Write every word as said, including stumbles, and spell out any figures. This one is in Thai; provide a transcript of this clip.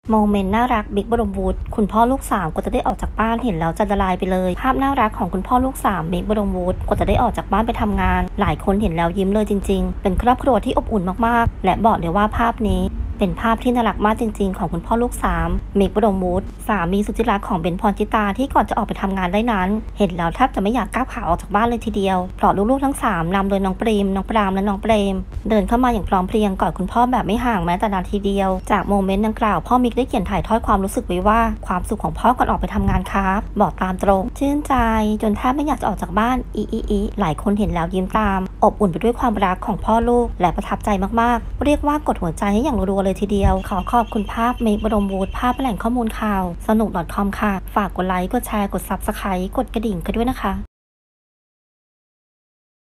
โมเมนต์น่ารักบิ๊กบรมวูดคุณพ่อลูกสามกว่าจะได้ออกจากบ้านเห็นแล้วจะละลายไปเลยภาพน่ารักของคุณพ่อลูกสามบิ๊กบรมวูดกว่าจะได้ออกจากบ้านไปทำงานหลายคนเห็นแล้วยิ้มเลยจริงๆเป็นครอบครัวที่อบอุ่นมากๆและบอกเลยว่าภาพนี้เป็นภาพที่น่ารักมากจริงๆของคุณพ่อลูกสามเมกบรมวูดสามีสุดที่รักของเบนพรจิตาที่ก่อนจะออกไปทำงานได้นั้นเห็นแล้วแทบจะไม่อยากก้าวขาออกจากบ้านเลยทีเดียวเพราะลูกๆทั้งสามนำโดยน้องปรีมน้องปรามและน้องเปรมเดินเข้ามาอย่างพร้อมเพรียงกอดคุณพ่อแบบไม่ห่างแม้แต่นาทีเดียวจากโมเมนต์ดังกล่าวพ่อมิกได้เขียนถ่ายทอดความรู้สึกไว้ว่าความสุขของพ่อก่อนออกไปทำงานครับบอกตามตรงชื่นใจจนแทบไม่อยากจะออกจากบ้านอีอีอีหลายคนเห็นแล้วยิ้มตามอบอุ่นไปด้วยความรักของพ่อลูกและประทับใจมากๆเรียกว่ากดหัวใจให้อย่างรัวๆเลยทีเดียวขอขอบคุณภาพเมกบรมวูดภาพแหล่งข้อมูลข่าวสนุก .com ค่ะฝากกดไลค์กดแชร์กด ซับสไครบ์ กดกระดิ่งกันด้วยนะคะ